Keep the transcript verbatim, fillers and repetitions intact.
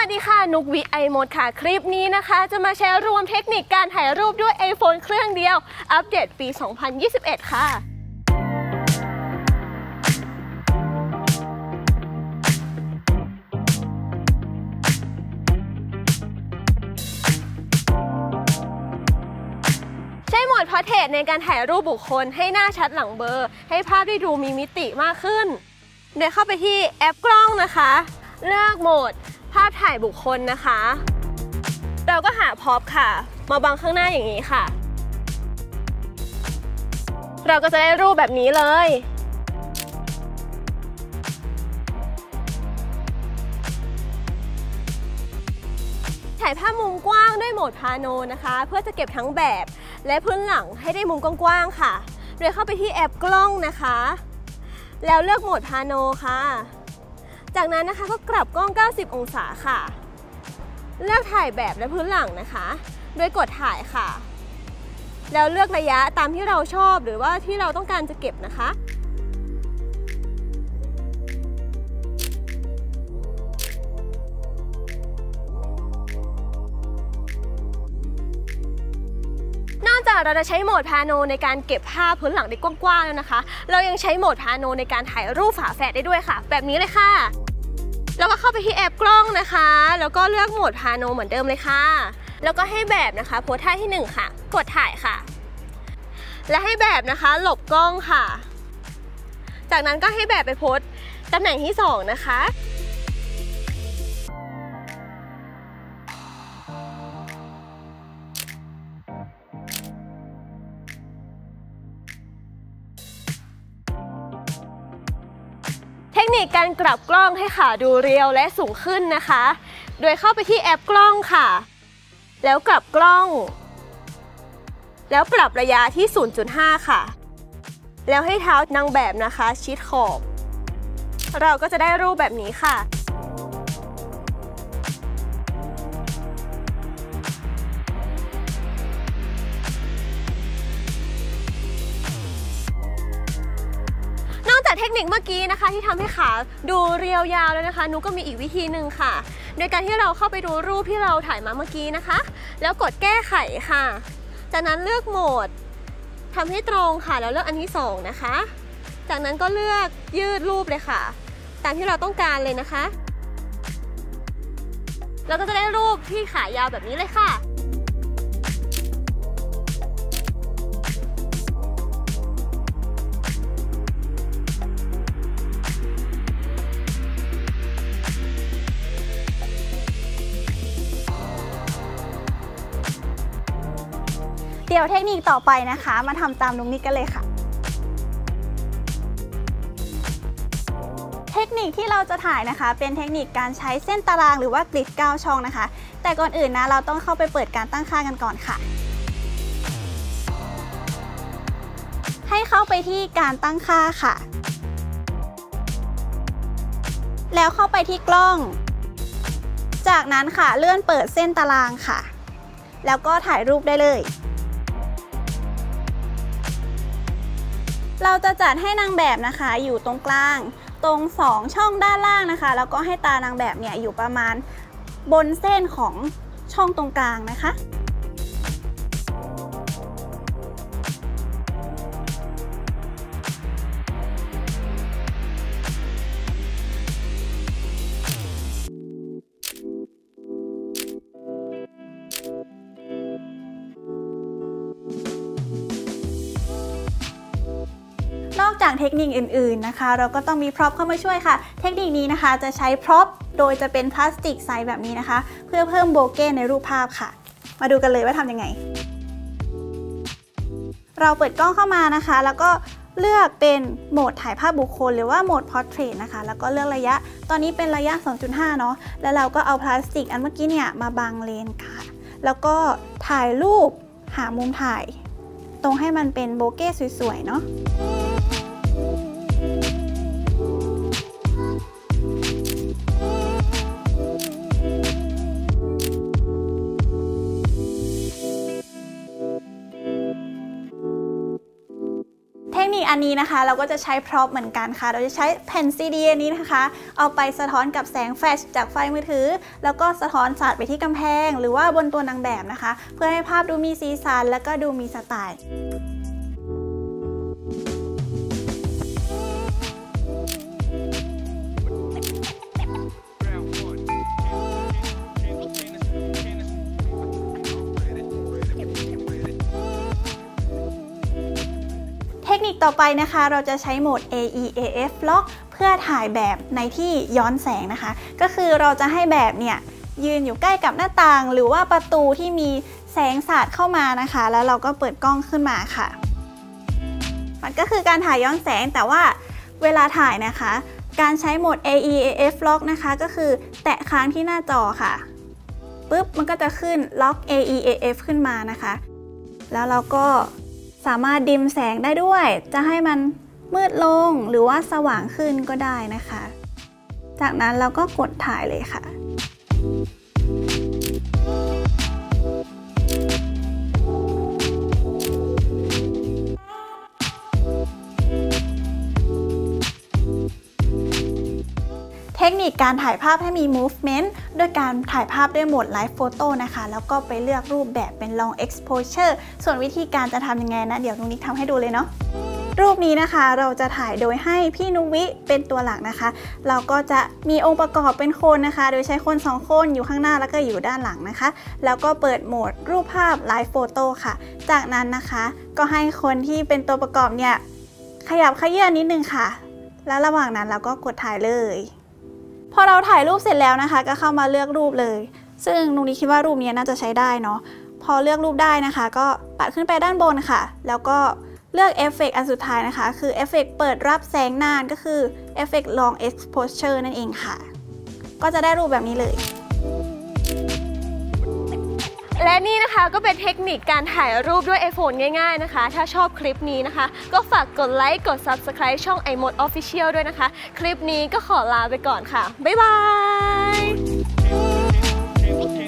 วัสดีค่ะนุกวิไอมดค่ะคลิปนี้นะคะจะมาแชร์รวมเทคนิคการถ่ายรูปด้วย iPhone เครื่องเดียวอัปเดตปี สองพันยี่สิบเอ็ด ค่ะใช้โหมด Portrait ในการถ่ายรูปบุคคลให้หน้าชัดหลังเบลอให้ภาพได้ดูมีมิติมากขึ้นโดยเข้าไปที่แอปกล้องนะคะเลือกโหมดภาพถ่ายบุคคลนะคะเราก็หาพ็อปค่ะมาบังข้างหน้าอย่างนี้ค่ะเราก็จะได้รูปแบบนี้เลยถ่ายภาพมุมกว้างด้วยโหมดพาโนนะคะเพื่อจะเก็บทั้งแบบและพื้นหลังให้ได้มุมกว้างๆค่ะโดยเข้าไปที่แอปกล้องนะคะแล้วเลือกโหมดพาโนค่ะจากนั้นนะคะก็กลับกล้องเก้าสิบองศาค่ะเลือกถ่ายแบบและพื้นหลังนะคะโดยกดถ่ายค่ะแล้วเลือกระยะตามที่เราชอบหรือว่าที่เราต้องการจะเก็บนะคะนอกจากเราจะใช้โหมดพาโนในการเก็บภาพพื้นหลังได้กว้างๆแล้วนะคะเรายังใช้โหมดพาโนในการถ่ายรูปฝาแฝดได้ด้วยค่ะแบบนี้เลยค่ะแล้วก็เข้าไปที่แอปกล้องนะคะแล้วก็เลือกโหมดพาโนเหมือนเดิมเลยค่ะแล้วก็ให้แบบนะคะโพสท่าที่หนึ่งค่ะกดถ่ายค่ะและให้แบบนะคะหลบกล้องค่ะจากนั้นก็ให้แบบไปโพสตำแหน่งที่สองนะคะเทคนิคการกลับกล้องให้ขาดูเรียวและสูงขึ้นนะคะโดยเข้าไปที่แอปกล้องค่ะแล้วกลับกล้องแล้วปรับระยะที่ ศูนย์จุดห้า ค่ะแล้วให้เท้านางแบบนะคะชิดขอบเราก็จะได้รูปแบบนี้ค่ะนอกจากเทคนิคเมื่อกี้นะคะที่ทำให้ขาดูเรียวยาวแล้วนะคะนุกก็มีอีกวิธีหนึ่งค่ะโดยการที่เราเข้าไปดูรูปที่เราถ่ายมาเมื่อกี้นะคะแล้วกดแก้ไขค่ะจากนั้นเลือกโหมดทำให้ตรงค่ะแล้วเลือกอันที่สองนะคะจากนั้นก็เลือกยืดรูปเลยค่ะตามที่เราต้องการเลยนะคะเราก็จะได้รูปที่ขายาวแบบนี้เลยค่ะเดี๋ยวเทคนิคต่อไปนะคะมาทำตามนุกนิกกันเลยค่ะเทคนิคที่เราจะถ่ายนะคะเป็นเทคนิคการใช้เส้นตารางหรือว่ากริดเก้าช่องนะคะแต่ก่อนอื่นนะเราต้องเข้าไปเปิดการตั้งค่ากันก่อนค่ะให้เข้าไปที่การตั้งค่าค่ะแล้วเข้าไปที่กล้องจากนั้นค่ะเลื่อนเปิดเส้นตารางค่ะแล้วก็ถ่ายรูปได้เลยเราจะจัดให้นางแบบนะคะอยู่ตรงกลางตรงสองช่องด้านล่างนะคะแล้วก็ให้ตานางแบบเนี่ยอยู่ประมาณบนเส้นของช่องตรงกลางนะคะนอกจากเทคนิคอื่นๆนะคะเราก็ต้องมีพร็อพเข้ามาช่วยค่ะเทคนิคนี้นะคะจะใช้พร็อพโดยจะเป็นพลาสติกใสแบบนี้นะคะเพื่อเพิ่มโบเก้ในรูปภาพค่ะมาดูกันเลยว่าทำยังไงเราเปิดกล้องเข้ามานะคะแล้วก็เลือกเป็นโหมดถ่ายภาพบุคคลหรือว่าโหมด Portrait นะคะแล้วก็เลือกระยะตอนนี้เป็นระยะ สองจุดห้า เนาะแล้วเราก็เอาพลาสติกอันเมื่อกี้เนี่ยมาบังเลนค่ะแล้วก็ถ่ายรูปหามุมถ่ายตรงให้มันเป็นโบเก้สวยๆเนาะอันนี้นะคะเราก็จะใช้พร็อพเหมือนกันค่ะเราจะใช้แผ่นซีดีอันนี้นะคะเอาไปสะท้อนกับแสงแฟลชจากไฟมือถือแล้วก็สะท้อนสาดไปที่กำแพงหรือว่าบนตัวนางแบบนะคะเพื่อให้ภาพดูมีสีสันแล้วก็ดูมีสไตล์เทคนิคต่อไปนะคะเราจะใช้โหมด เอ อี เอ เอฟ Lock เพื่อถ่ายแบบในที่ย้อนแสงนะคะก็คือเราจะให้แบบเนี่ยยืนอยู่ใกล้กับหน้าต่างหรือว่าประตูที่มีแสงสาดเข้ามานะคะแล้วเราก็เปิดกล้องขึ้นมาค่ะมันก็คือการถ่ายย้อนแสงแต่ว่าเวลาถ่ายนะคะการใช้โหมด เอ อี เอ เอฟ Lock นะคะก็คือแตะค้างที่หน้าจอค่ะปุ๊บมันก็จะขึ้น Lock เอ อี เอ เอฟ ขึ้นมานะคะแล้วเราก็สามารถดิมแสงได้ด้วยจะให้มันมืดลงหรือว่าสว่างขึ้นก็ได้นะคะจากนั้นเราก็กดถ่ายเลยค่ะเทคนิคการถ่ายภาพให้มี movement ด้วยการถ่ายภาพด้วยโหมด Live Photo นะคะแล้วก็ไปเลือกรูปแบบเป็น Long Exposure ส่วนวิธีการจะทำยังไงนะเดี๋ยวนุนิกทำให้ดูเลยเนาะรูปนี้นะคะเราจะถ่ายโดยให้พี่นุวิเป็นตัวหลักนะคะเราก็จะมีองค์ประกอบเป็นคนนะคะโดยใช้คนสองคนอยู่ข้างหน้าแล้วก็อยู่ด้านหลังนะคะแล้วก็เปิดโหมดรูปภาพ Live Photo ค่ะจากนั้นนะคะก็ให้คนที่เป็นตัวประกอบเนี่ยขยับเขยื้อนนิดนึงค่ะแล้วระหว่างนั้นเราก็กดถ่ายเลยพอเราถ่ายรูปเสร็จแล้วนะคะก็เข้ามาเลือกรูปเลยซึ่งนุนิกคิดว่ารูปนี้น่าจะใช้ได้เนาะพอเลือกรูปได้นะคะก็ปัดขึ้นไปด้านบนค่ะแล้วก็เลือกเอฟเฟกต์อันสุดท้ายนะคะคือเอฟเฟกต์เปิดรับแสงนานก็คือเอฟเฟกต์ Long Exposure นั่นเองค่ะก็จะได้รูปแบบนี้เลยและนี่นะคะก็เป็นเทคนิคการถ่ายรูปด้วย iPhone ง่ายๆนะคะถ้าชอบคลิปนี้นะคะก็ฝากกดไลค์กด Subscribe ช่อง iMode Official ด้วยนะคะคลิปนี้ก็ขอลาไปก่อนค่ะบ๊ายบาย